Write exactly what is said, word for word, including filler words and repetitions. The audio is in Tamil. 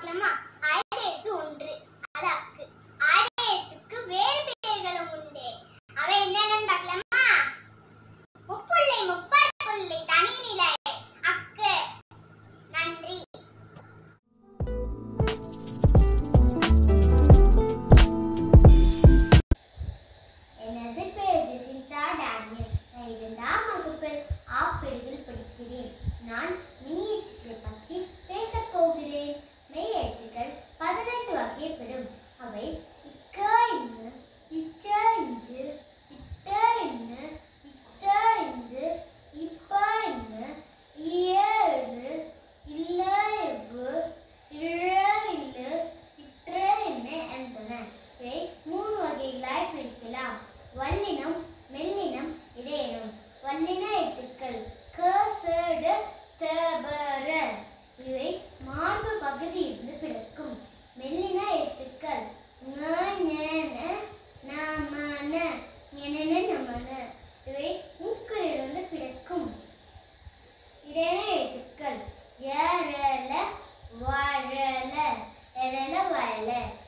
பார்க்கலாமா? ஆயுத எழுத்து ஒன்று. அதாக்கு. ஆயுத எழுத்துக்கு வேறு பெயர்களும் உண்டு. அவை என்னென்னு பார்க்கலாமா? முப்புள்ளி, முப்பற்புள்ளி, தனிநிலை, அக்கு. நன்றி. எனது பெயர் ஜெசிந்தா டேனியல். நான் இரண்டாம் வகுப்பில் ஆப்பெழுதில் படிக்கிறேன். நான் மெய்யெழுத்துக்களை பற்றி பேசப் போகிறேன். மெய்யெழுத்துக்கள் பதினெட்டு வகைப்படும். அவை இக்க இன்னு, இச்ச இஞ்சு, இட்ட இன்னு, இத்த இந்து, இப்ப இன்னு, இய இழு, இல்ல இவ்வு, இழ இல்லு, இற்ற இன்னு என்பன. இவை மூணு வகைகளாய் பிரிக்கலாம். வல்லினம், மெல்லினம், இடையினம். வல்லின எழுத்துக்கள் க, ச, ட, த, ப, ர. இவை மார்பு பகுதியிலிருந்து பிறக்கும். மெல்லின எழுத்துக்கள் ங, ஞ, ந, ந, ம, ந, ஞ, ந, ந, ம, ந. இவை மூக்கிலிருந்து பிறக்கும். இடையின எழுத்துக்கள் ய, ர, ல, வ, ர, ல, எ, ர, ல, வ, ல.